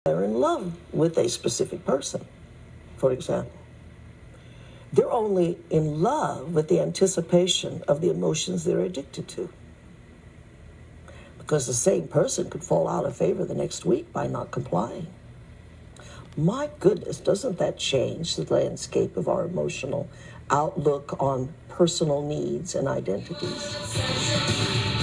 they're in love with a specific person, for example. They're only in love with the anticipation of the emotions they're addicted to. Because the same person could fall out of favor the next week by not complying. My goodness, doesn't that change the landscape of our emotional outlook on personal needs and identities?